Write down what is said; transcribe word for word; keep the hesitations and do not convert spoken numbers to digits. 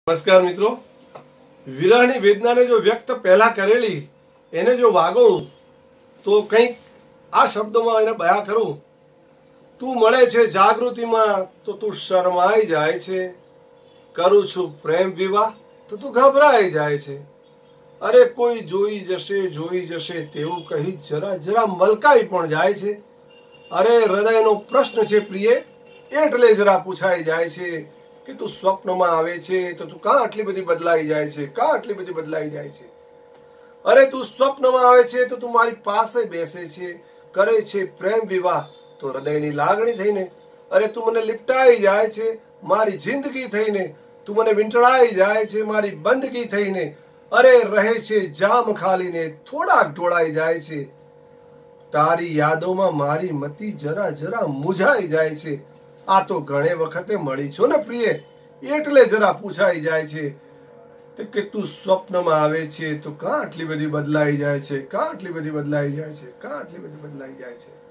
નમસ્કાર મિત્રો, વિરહની વેદનાને જો વ્યક્ત પહેલા કરેલી એને જો વાગોળું તો કંઈક આ શબ્દોમાં એને બયા કરું. તું મળે છે જાગૃતિમાં તો તું શરમાઈ જાય છે, કરું છું પ્રેમ વિવાહ તો તું ગભરાઈ જાય છે. અરે કોઈ જોઈ જશે જોઈ જશે તેવું કહી જરા જરા મલકાઈ પણ જાય છે. અરે હૃદયનો પ્રશ્ન છે પ્રિય, એટલે જરા પૂછાઈ જાય છે કે તું સ્વપ્નમાં આવે છે તો તું કાં આટલી બધી બદલાઈ જાય છે, કાં આટલી બધી બદલાઈ જાય છે. અરે તું સ્વપ્નમાં આવે છે તો તું મારી પાસે બેસે છે, કરે છે પ્રેમ વિવાહ તો હૃદયની લાગણી થઈને. અરે તું મને લિપટાઈ જાય છે મારી જિંદગી થઈને, તું મને વીંટળાઈ જાય છે મારી બંદગી થઈને. અરે રહે છે જામ ખાલીને થોડાક ઢોળાઈ જાય છે, તારી યાદોમાં મારી મતી જરા જરા મૂંઝાઈ જાય છે. આ તો ઘણે વખતે મળી છો ને પ્રિય, એટલે જરા પૂછાઈ જાય છે કે તું સ્વપ્નમાં આવે છે તો કાં આટલી બધી બદલાઈ જાય છે, કાં આટલી બધી બદલાઈ જાય છે, કાં આટલી બધી બદલાઈ જાય છે.